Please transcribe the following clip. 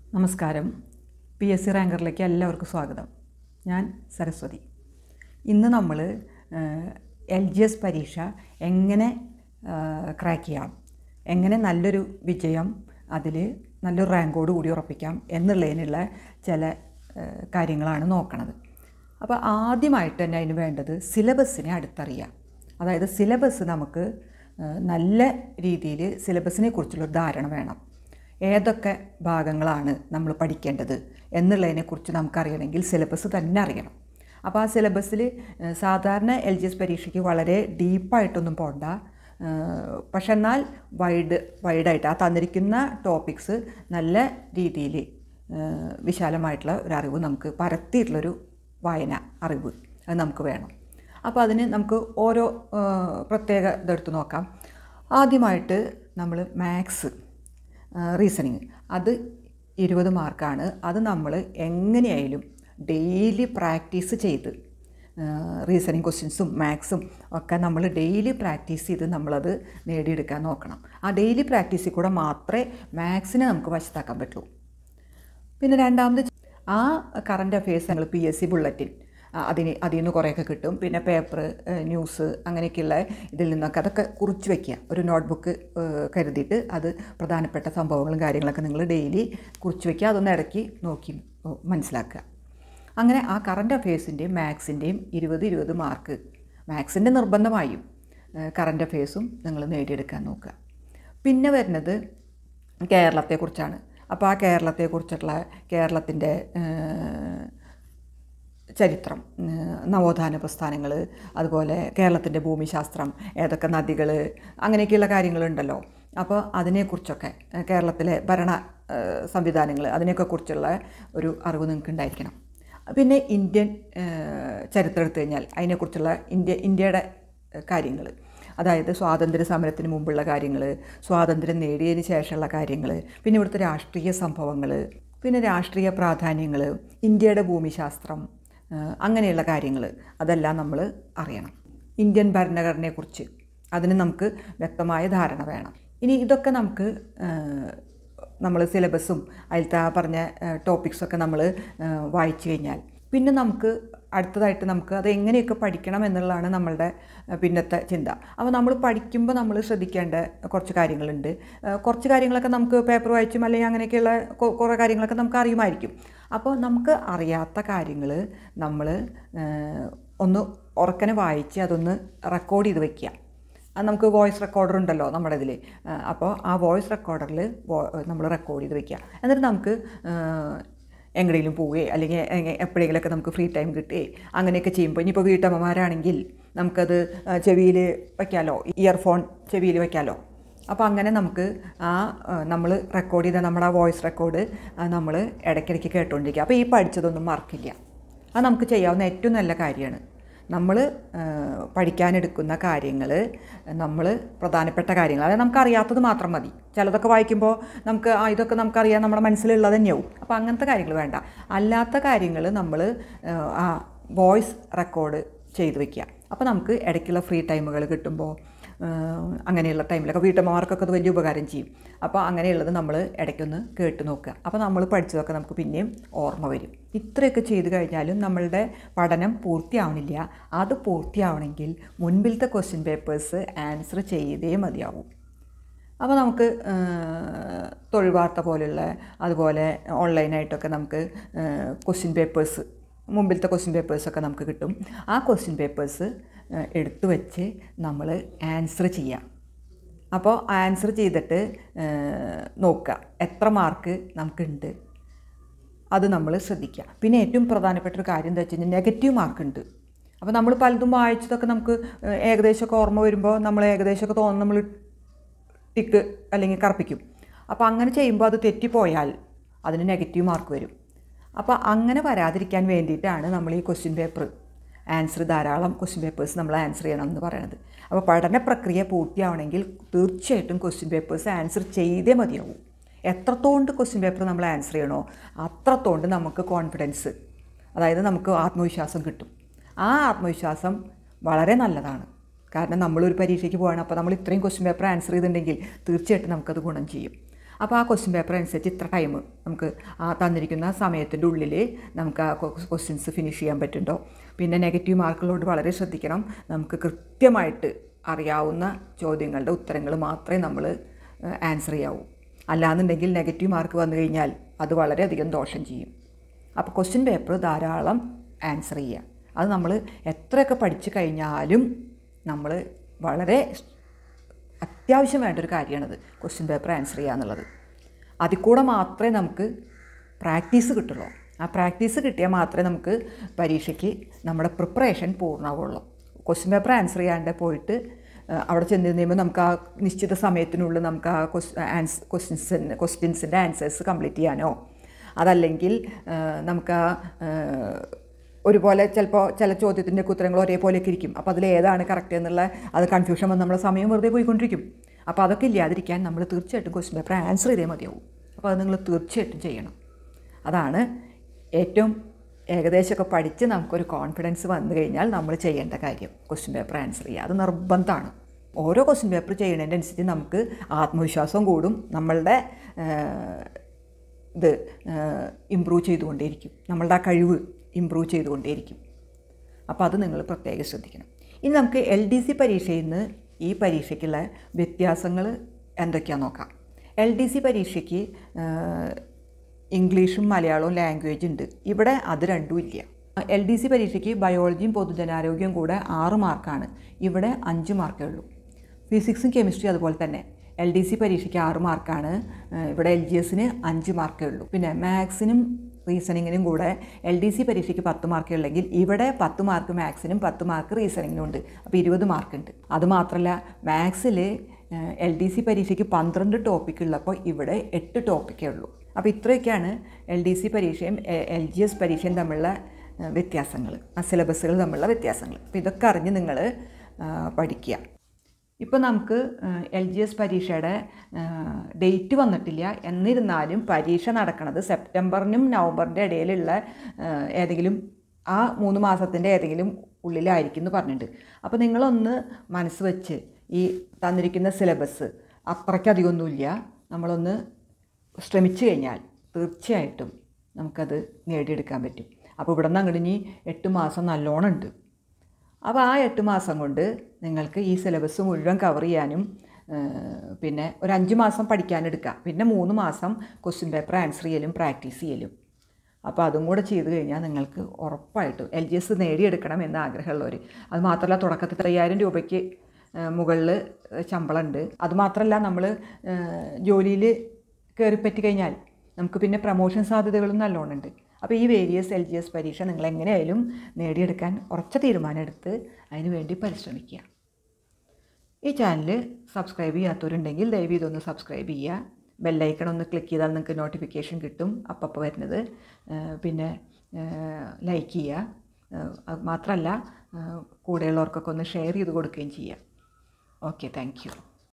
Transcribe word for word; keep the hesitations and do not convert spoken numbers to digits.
നമസ്കാരം. P S C റാങ്കറിലേക്ക് എല്ലാവർക്കും സ്വാഗതം. ഞാൻ സരസ്വതി. ഇന്ന് നമ്മൾ എൽ ജി എസ് പരീക്ഷ എങ്ങനെ ക്രാക്ക് ചെയ്യാം, എങ്ങനെ നല്ലൊരു വിജയം അതിൽ നല്ലൊരു റാങ്കോട് കൂടി ഉറപ്പിക്കാം എന്നുള്ളതിനുള്ള ചില കാര്യങ്ങളാണ് നോക്കണത്. അപ്പോൾ ആദ്യമായിട്ട് തന്നെ അതിന് വേണ്ടത് സിലബസിനെ അടുത്തറിയാം. അതായത് സിലബസ് നമുക്ക് നല്ല രീതിയിൽ സിലബസിനെ കുറിച്ചുള്ളൊരു ധാരണ വേണം. ഏതൊക്കെ ഭാഗങ്ങളാണ് നമ്മൾ പഠിക്കേണ്ടത് എന്നുള്ളതിനെക്കുറിച്ച് നമുക്കറിയണമെങ്കിൽ സിലബസ് തന്നെ അറിയണം. അപ്പോൾ ആ സിലബസിൽ സാധാരണ എൽ ജി എസ് പരീക്ഷയ്ക്ക് വളരെ ഡീപ്പായിട്ടൊന്നും പോകണ്ട, പക്ഷെ എന്നാൽ വൈഡ് വൈഡായിട്ട് ആ തന്നിരിക്കുന്ന ടോപ്പിക്സ് നല്ല രീതിയിൽ വിശാലമായിട്ടുള്ള ഒരു അറിവ്, നമുക്ക് പരത്തിയിട്ടുള്ളൊരു വായന അറിവ് അത് നമുക്ക് വേണം. അപ്പോൾ അതിന് നമുക്ക് ഓരോ പ്രത്യേക ഇതെടുത്ത് നോക്കാം. ആദ്യമായിട്ട് നമ്മൾ മാത്സ് റീസണിങ്, അത് ഇരുപത് മാർക്കാണ്. അത് നമ്മൾ എങ്ങനെയായാലും ഡെയിലി പ്രാക്ടീസ് ചെയ്ത് റീസണിങ് ക്വസ്റ്റ്യൻസും മാത്സും ഒക്കെ നമ്മൾ ഡെയിലി പ്രാക്ടീസ് ചെയ്ത് നമ്മളത് നേടിയെടുക്കാൻ നോക്കണം. ആ ഡെയിലി പ്രാക്ടീസിൽ കൂടെ മാത്രമേ മാത്സിനെ നമുക്ക് വശത്താക്കാൻ പറ്റൂ. പിന്നെ രണ്ടാമത് ആ കറണ്ട് അഫെയർസ് ഞങ്ങൾ പി എസ് സി ബുള്ളറ്റിൻ അതിന് അതിൽ നിന്ന് കുറേയൊക്കെ കിട്ടും. പിന്നെ പേപ്പർ, ന്യൂസ്, അങ്ങനെയൊക്കെയുള്ള ഇതിൽ നിന്നൊക്കെ അതൊക്കെ കുറിച്ച് വയ്ക്കുക. ഒരു നോട്ട്ബുക്ക് കരുതിയിട്ട് അത് പ്രധാനപ്പെട്ട സംഭവങ്ങളും കാര്യങ്ങളൊക്കെ നിങ്ങൾ ഡെയിലി കുറിച്ച് വയ്ക്കുക. അതൊന്ന് ഇടയ്ക്ക് നോക്കി മനസ്സിലാക്കുക. അങ്ങനെ ആ കറണ്ട് അഫെയർസിൻ്റെയും മാത്സിൻ്റെയും ഇരുപത് ഇരുപത് മാർക്ക്, മാത്സിൻ്റെ നിർബന്ധമായും കറണ്ട് അഫെയർസും നിങ്ങൾ നേടിയെടുക്കാൻ നോക്കുക. പിന്നെ വരുന്നത് കേരളത്തെക്കുറിച്ചാണ്. അപ്പോൾ ആ കേരളത്തെക്കുറിച്ചുള്ള കേരളത്തിൻ്റെ ചരിത്രം, നവോത്ഥാന പ്രസ്ഥാനങ്ങൾ, അതുപോലെ കേരളത്തിൻ്റെ ഭൂമിശാസ്ത്രം, ഏതൊക്കെ നദികൾ, അങ്ങനെയൊക്കെയുള്ള കാര്യങ്ങളുണ്ടല്ലോ. അപ്പോൾ അതിനെക്കുറിച്ചൊക്കെ കേരളത്തിലെ ഭരണ സംവിധാനങ്ങൾ, അതിനെയൊക്കെ കുറിച്ചുള്ള ഒരു അറിവ് നിങ്ങൾക്ക് ഉണ്ടായിരിക്കണം. പിന്നെ ഇന്ത്യൻ ചരിത്രം എടുത്തു കഴിഞ്ഞാൽ അതിനെക്കുറിച്ചുള്ള ഇന്ത്യ ഇന്ത്യയുടെ കാര്യങ്ങൾ, അതായത് സ്വാതന്ത്ര്യ സമരത്തിന് മുമ്പുള്ള കാര്യങ്ങൾ, സ്വാതന്ത്ര്യം നേടിയതിന് ശേഷമുള്ള കാര്യങ്ങൾ, പിന്നെ ഇവിടുത്തെ രാഷ്ട്രീയ സംഭവങ്ങൾ, പിന്നെ രാഷ്ട്രീയ പ്രാധാന്യങ്ങൾ, ഇന്ത്യയുടെ ഭൂമിശാസ്ത്രം, അങ്ങനെയുള്ള കാര്യങ്ങൾ അതെല്ലാം നമ്മൾ അറിയണം. ഇന്ത്യൻ ഭരണഘടനയെക്കുറിച്ച് അതിന് നമുക്ക് വ്യക്തമായ ധാരണ വേണം. ഇനി ഇതൊക്കെ നമുക്ക് നമ്മൾ സിലബസും അതിലത്തെ പറഞ്ഞ ടോപ്പിക്സൊക്കെ നമ്മൾ വായിച്ചു കഴിഞ്ഞാൽ പിന്നെ നമുക്ക് അടുത്തതായിട്ട് നമുക്ക് അത് എങ്ങനെയൊക്കെ പഠിക്കണം എന്നുള്ളതാണ് നമ്മളുടെ പിന്നത്തെ ചിന്ത. അപ്പോൾ നമ്മൾ പഠിക്കുമ്പോൾ നമ്മൾ ശ്രദ്ധിക്കേണ്ട കുറച്ച് കാര്യങ്ങളുണ്ട്. കുറച്ച് കാര്യങ്ങളൊക്കെ നമുക്ക് പേപ്പർ വായിച്ചും അല്ലെങ്കിൽ അങ്ങനെയൊക്കെയുള്ള കുറേ കാര്യങ്ങളൊക്കെ നമുക്ക് അറിയുമായിരിക്കും. അപ്പോൾ നമുക്ക് അറിയാത്ത കാര്യങ്ങൾ നമ്മൾ ഒന്ന് ഉറക്കനെ വായിച്ച് അതൊന്ന് റെക്കോർഡ് ചെയ്ത് വയ്ക്കുക. അത് നമുക്ക് വോയിസ് റെക്കോർഡർ ഉണ്ടല്ലോ നമ്മുടെ ഇതിൽ. അപ്പോൾ ആ വോയിസ് റെക്കോർഡറിൽ നമ്മൾ റെക്കോർഡ് ചെയ്ത് വയ്ക്കുക. എന്നിട്ട് നമുക്ക് എങ്ങനെയെങ്കിലും പോവുകയോ അല്ലെങ്കിൽ എപ്പോഴെങ്കിലുമൊക്കെ നമുക്ക് ഫ്രീ ടൈം കിട്ടുകയോ അങ്ങനെയൊക്കെ ചെയ്യുമ്പോൾ, ഇനിയിപ്പോൾ വീട്ടമ്മമാരാണെങ്കിൽ നമുക്കത് ചെവിയിൽ വയ്ക്കാമല്ലോ, ഇയർഫോൺ ചെവിയിൽ വയ്ക്കാമല്ലോ. അപ്പോൾ അങ്ങനെ നമുക്ക് ആ നമ്മൾ റെക്കോർഡ് ചെയ്ത നമ്മുടെ ആ വോയിസ് റെക്കോർഡ് നമ്മൾ ഇടയ്ക്കിടയ്ക്ക് കേട്ടുകൊണ്ടിരിക്കുക. അപ്പോൾ ഈ പഠിച്ചതൊന്നും മറക്കില്ല. അത് നമുക്ക് ചെയ്യാവുന്ന ഏറ്റവും നല്ല കാര്യമാണ്. നമ്മൾ പഠിക്കാനെടുക്കുന്ന കാര്യങ്ങൾ നമ്മൾ പ്രധാനപ്പെട്ട കാര്യങ്ങൾ, അതായത് നമുക്കറിയാത്തത് മാത്രം മതി. ചിലതൊക്കെ വായിക്കുമ്പോൾ നമുക്ക് ആ ഇതൊക്കെ നമുക്കറിയാം, നമ്മുടെ മനസ്സിലുള്ളത് തന്നെയാവും. അപ്പോൾ അങ്ങനത്തെ കാര്യങ്ങൾ വേണ്ട. അല്ലാത്ത കാര്യങ്ങൾ നമ്മൾ ആ വോയിസ് റെക്കോർഡ് ചെയ്ത് വയ്ക്കുക. അപ്പോൾ നമുക്ക് ഇടയ്ക്കുള്ള ഫ്രീ ടൈമുകൾ കിട്ടുമ്പോൾ, അങ്ങനെയുള്ള ടൈമിലൊക്കെ വീട്ടമ്മമാർക്കൊക്കെ അത് വലിയ ഉപകാരം ചെയ്യും. അപ്പോൾ അങ്ങനെയുള്ളത് നമ്മൾ ഇടയ്ക്കൊന്ന് കേട്ട് നോക്കുക. അപ്പോൾ നമ്മൾ പഠിച്ചതൊക്കെ നമുക്ക് പിന്നെയും ഓർമ്മ വരും. ഇത്രയൊക്കെ ചെയ്ത് കഴിഞ്ഞാലും നമ്മളുടെ പഠനം പൂർത്തിയാവണില്ല. അത് പൂർത്തിയാവണമെങ്കിൽ മുൻപിലത്തെ ക്വസ്റ്റ്യൻ പേപ്പേഴ്സ് ആൻസർ ചെയ്തേ മതിയാവും. അപ്പോൾ നമുക്ക് തൊഴിൽ വാർത്ത പോലുള്ള, അതുപോലെ ഓൺലൈനായിട്ടൊക്കെ നമുക്ക് ക്വസ്റ്റ്യൻ പേപ്പേഴ്സ്, മുമ്പിലത്തെ ക്വസ്റ്റ്യൻ പേപ്പേഴ്സൊക്കെ നമുക്ക് കിട്ടും. ആ ക്വസ്റ്റ്യൻ പേപ്പേഴ്സ് എടുത്തു വെച്ച് നമ്മൾ ആൻസർ ചെയ്യാം. അപ്പോൾ ആൻസർ ചെയ്തിട്ട് നോക്കുക എത്ര മാർക്ക് നമുക്കുണ്ട്, അത് നമ്മൾ ശ്രദ്ധിക്കുക. പിന്നെ ഏറ്റവും പ്രധാനപ്പെട്ടൊരു കാര്യം എന്താ വെച്ച് കഴിഞ്ഞാൽ നെഗറ്റീവ് മാർക്കുണ്ട്. അപ്പോൾ നമ്മൾ പലതും വായിച്ചതൊക്കെ നമുക്ക് ഏകദേശമൊക്കെ ഓർമ്മ വരുമ്പോൾ നമ്മൾ ഏകദേശമൊക്കെ തോന്നുന്നു നമ്മൾ ടിക്ക് അല്ലെങ്കിൽ കറുപ്പിക്കും. അപ്പോൾ അങ്ങനെ ചെയ്യുമ്പോൾ അത് തെറ്റിപ്പോയാൽ അതിന് നെഗറ്റീവ് മാർക്ക് വരും. അപ്പോൾ അങ്ങനെ വരാതിരിക്കാൻ വേണ്ടിയിട്ടാണ് നമ്മൾ ഈ ക്വസ്റ്റ്യൻ പേപ്പർ ആൻസർ, ധാരാളം ക്വസ്റ്റ്യൻ പേപ്പേഴ്സ് നമ്മൾ ആൻസർ ചെയ്യണം എന്ന് പറയുന്നത്. അപ്പോൾ പഠന പ്രക്രിയ പൂർത്തിയാവണമെങ്കിൽ തീർച്ചയായിട്ടും ക്വസ്റ്റ്യൻ പേപ്പേഴ്സ് ആൻസർ ചെയ്തേ മതിയാവും. എത്രത്തോണ്ട് ക്വസ്റ്റ്യൻ പേപ്പർ നമ്മൾ ആൻസർ ചെയ്യണോ അത്രത്തോണ്ട് നമുക്ക് കോൺഫിഡൻസ്, അതായത് നമുക്ക് ആത്മവിശ്വാസം കിട്ടും. ആ ആത്മവിശ്വാസം വളരെ നല്ലതാണ്. കാരണം നമ്മളൊരു പരീക്ഷയ്ക്ക് പോകണം, അപ്പോൾ നമ്മൾ ഇത്രയും ക്വസ്റ്റ്യൻ പേപ്പർ ആൻസർ ചെയ്തിട്ടുണ്ടെങ്കിൽ തീർച്ചയായിട്ടും നമുക്കത് ഗുണം ചെയ്യും. അപ്പോൾ ആ ക്വസ്റ്റ്യൻ പേപ്പർ അനുസരിച്ച് ഇത്ര ടൈം നമുക്ക് ആ തന്നിരിക്കുന്ന സമയത്തിൻ്റെ ഉള്ളിൽ നമുക്ക് ആ ക്വസ്റ്റ്യൻസ് ഫിനിഷ് ചെയ്യാൻ പറ്റുന്നുണ്ടോ. പിന്നെ നെഗറ്റീവ് മാർക്കുകളോട് വളരെ ശ്രദ്ധിക്കണം. നമുക്ക് കൃത്യമായിട്ട് അറിയാവുന്ന ചോദ്യങ്ങളുടെ ഉത്തരങ്ങൾ മാത്രമേ നമ്മൾ ആൻസർ ചെയ്യാവൂ. അല്ലാന്നുണ്ടെങ്കിൽ നെഗറ്റീവ് മാർക്ക് വന്നു കഴിഞ്ഞാൽ അത് വളരെയധികം ദോഷം ചെയ്യും. അപ്പോൾ ക്വസ്റ്റ്യൻ പേപ്പർ ധാരാളം ആൻസർ ചെയ്യുക. അത് നമ്മൾ എത്രയൊക്കെ പഠിച്ചു കഴിഞ്ഞാലും നമ്മൾ വളരെ അത്യാവശ്യം വേണ്ടൊരു കാര്യമാണത്, ക്വസ്റ്റ്യൻ പേപ്പർ ആൻസർ ചെയ്യുക എന്നുള്ളത്. അതിൽ കൂടെ മാത്രമേ നമുക്ക് പ്രാക്ടീസ് കിട്ടുള്ളൂ. ആ പ്രാക്ടീസ് കിട്ടിയാൽ മാത്രമേ നമുക്ക് പരീക്ഷയ്ക്ക് നമ്മുടെ പ്രിപ്പറേഷൻ പൂർണ്ണമാവുള്ളൂ. ക്വസ്റ്റ്യൻ പേപ്പർ ആൻസർ ചെയ്യാണ്ട് പോയിട്ട് അവിടെ ചെന്ന് കഴിയുമ്പോൾ നമുക്ക് ആ നിശ്ചിത സമയത്തിനുള്ളിൽ നമുക്ക് ആ ആൻസ് ക്വസ്റ്റ്യൻസിന് ക്വസ്റ്റ്യൻസിൻ്റെ ആൻസേഴ്സ് കംപ്ലീറ്റ് ചെയ്യാനോ അതല്ലെങ്കിൽ നമുക്ക് ആ ഒരുപോലെ ചിലപ്പോൾ ചില ചോദ്യത്തിൻ്റെ ഉത്തരങ്ങൾ ഒരേപോലെയൊക്കെ ഇരിക്കും. അപ്പോൾ അതിൽ ഏതാണ് കറക്റ്റ് എന്നുള്ള അത് കൺഫ്യൂഷൻ വന്ന് നമ്മുടെ സമയം വെറുതെ പോയിക്കൊണ്ടിരിക്കും. അപ്പോൾ അതൊക്കെ ഇല്ലാതിരിക്കാൻ നമ്മൾ തീർച്ചയായിട്ടും ക്വസ്റ്റ്യൻ പേപ്പർ ആൻസർ ചെയ്തേ മതിയാവും. അപ്പോൾ അത് നിങ്ങൾ തീർച്ചയായിട്ടും ചെയ്യണം. അതാണ് ഏറ്റവും ഏകദേശമൊക്കെ പഠിച്ച് നമുക്കൊരു കോൺഫിഡൻസ് വന്നു കഴിഞ്ഞാൽ നമ്മൾ ചെയ്യേണ്ട കാര്യം, ക്വസ്റ്റ്യൻ പേപ്പർ ആൻസർ ചെയ്യുക. അത് നിർബന്ധമാണ്. ഓരോ ക്വസ്റ്റ്യൻ പേപ്പർ ചെയ്യുന്നതിൻ്റെ അനുസരിച്ച് നമുക്ക് ആത്മവിശ്വാസം കൂടും, നമ്മളുടെ ഇത് ഇമ്പ്രൂവ് ചെയ്തുകൊണ്ടേയിരിക്കും, നമ്മളുടെ ആ കഴിവ് ഇമ്പ്രൂവ് ചെയ്തുകൊണ്ടേയിരിക്കും. അപ്പോൾ അത് നിങ്ങൾ പ്രത്യേകം ശ്രദ്ധിക്കണം. ഇനി നമുക്ക് എൽ ഡി സി പരീക്ഷയിൽ നിന്ന് ഈ പരീക്ഷയ്ക്കുള്ള വ്യത്യാസങ്ങൾ എന്തൊക്കെയാണെന്ന് നോക്കാം. എൽ ഡി സി പരീക്ഷയ്ക്ക് ഇംഗ്ലീഷും മലയാളവും ലാംഗ്വേജ് ഉണ്ട്. ഇവിടെ അത് രണ്ടും ഇല്ല. എൽ ഡി സി പരീക്ഷയ്ക്ക് ബയോളജിയും പൊതുജനാരോഗ്യവും കൂടെ ആറ് മാർക്കാണ്, ഇവിടെ അഞ്ച് മാർക്കേ ഉള്ളൂ. ഫിസിക്സും കെമിസ്ട്രി അതുപോലെ തന്നെ. എൽ ഡി സി പരീക്ഷയ്ക്ക് ആറ് മാർക്കാണ്, ഇവിടെ എൽ ജി എസിന് അഞ്ച് മാർക്കേ ഉള്ളൂ. പിന്നെ മാത്സിനും റീസണിങ്ങിനും കൂടെ എൽ ഡി സി പരീക്ഷയ്ക്ക് പത്ത് മാർക്കേ ഉള്ളെങ്കിൽ ഇവിടെ പത്ത് മാർക്ക് മാത്സിനും പത്ത് മാർക്ക് റീസണിങ്ങിനും ഉണ്ട്. അപ്പോൾ ഇരുപത് മാർക്കുണ്ട്. അതുമാത്രമല്ല മാത്സിൽ എൽ ഡി സി പരീക്ഷയ്ക്ക് പന്ത്രണ്ട് ടോപ്പിക് ഉള്ളപ്പോൾ ഇവിടെ എട്ട് ടോപ്പിക്കേ ഉള്ളൂ. അപ്പോൾ ഇത്രയൊക്കെയാണ് എൽ ഡി സി പരീക്ഷയും എൽ ജി എസ് പരീക്ഷയും തമ്മിലുള്ള വ്യത്യാസങ്ങൾ, ആ സിലബസുകൾ തമ്മിലുള്ള വ്യത്യാസങ്ങൾ. അപ്പോൾ ഇതൊക്കെ അറിഞ്ഞ് നിങ്ങൾ പഠിക്കുക. ഇപ്പോൾ നമുക്ക് എൽ ജി എസ് പരീക്ഷയുടെ ഡേറ്റ് വന്നിട്ടില്ല, എന്നിരുന്നാലും പരീക്ഷ നടക്കുന്നത് സെപ്റ്റംബറിനും നവംബറിൻ്റെ ഇടയിലുള്ള ഏതെങ്കിലും ആ മൂന്ന് മാസത്തിൻ്റെ ഏതെങ്കിലും ഉള്ളിലായിരിക്കും എന്ന് പറഞ്ഞിട്ടുണ്ട്. അപ്പോൾ നിങ്ങളൊന്ന് മനസ്സ് വെച്ച് ഈ തന്നിരിക്കുന്ന സിലബസ് അത്രയ്ക്കധികമൊന്നുമില്ല, നമ്മളൊന്ന് ശ്രമിച്ചു കഴിഞ്ഞാൽ തീർച്ചയായിട്ടും നമുക്കത് നേടിയെടുക്കാൻ പറ്റും. അപ്പോൾ ഇവിടെ നിന്ന് അങ്ങോട്ട് ഇനി എട്ട് മാസം നല്ലോണം ഉണ്ട്. അപ്പോൾ ആ എട്ട് മാസം കൊണ്ട് നിങ്ങൾക്ക് ഈ സിലബസ് മുഴുവൻ കവർ ചെയ്യാനും പിന്നെ ഒരു അഞ്ച് മാസം പഠിക്കാനെടുക്കാം. പിന്നെ മൂന്ന് മാസം ക്വസ്റ്റ്യൻ പേപ്പർ ആൻസർ ചെയ്യലും പ്രാക്ടീസ് ചെയ്യലും. അപ്പോൾ അതും കൂടെ ചെയ്ത് കഴിഞ്ഞാൽ നിങ്ങൾക്ക് ഉറപ്പായിട്ടും എൽ ജി എസ് നേടിയെടുക്കണം എന്ന് ആഗ്രഹമുള്ളവർ, അത് മാത്രമല്ല തുടക്കത്തിൽ അയ്യായിരം രൂപയ്ക്ക് മുകളിൽ ശമ്പളമുണ്ട്. അതുമാത്രമല്ല നമ്മൾ ജോലിയിൽ കയറിപ്പറ്റി കഴിഞ്ഞാൽ നമുക്ക് പിന്നെ പ്രമോഷൻ സാധ്യതകളും നല്ലോണം ഉണ്ട്. അപ്പോൾ ഈ വേരിയസ് എൽ ജി എസ് പരീക്ഷ നിങ്ങൾ എങ്ങനെയായാലും നേടിയെടുക്കാൻ ഉറച്ച തീരുമാനം എടുത്ത് അതിന് വേണ്ടി പരിശ്രമിക്കുക. ഈ ചാനൽ സബ്സ്ക്രൈബ് ചെയ്യാത്തവരുണ്ടെങ്കിൽ ദയവ് ഇതൊന്ന് സബ്സ്ക്രൈബ് ചെയ്യുക. ബെല്ലൈക്കൺ ഒന്ന് ക്ലിക്ക് ചെയ്താൽ നിങ്ങൾക്ക് നോട്ടിഫിക്കേഷൻ കിട്ടും അപ്പോൾ വരുന്നത്. പിന്നെ ലൈക്ക് ചെയ്യുക. അത് മാത്രമല്ല കൂടെയുള്ളവർക്കൊക്കെ ഒന്ന് ഷെയർ ചെയ്ത് കൊടുക്കുകയും ചെയ്യുക. Okay, thank U.